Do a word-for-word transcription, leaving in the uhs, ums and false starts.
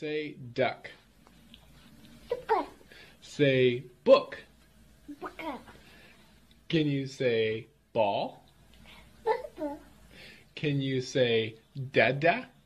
Say duck. Duck. Say book. Book. Can you say ball? Book. Can you say dada?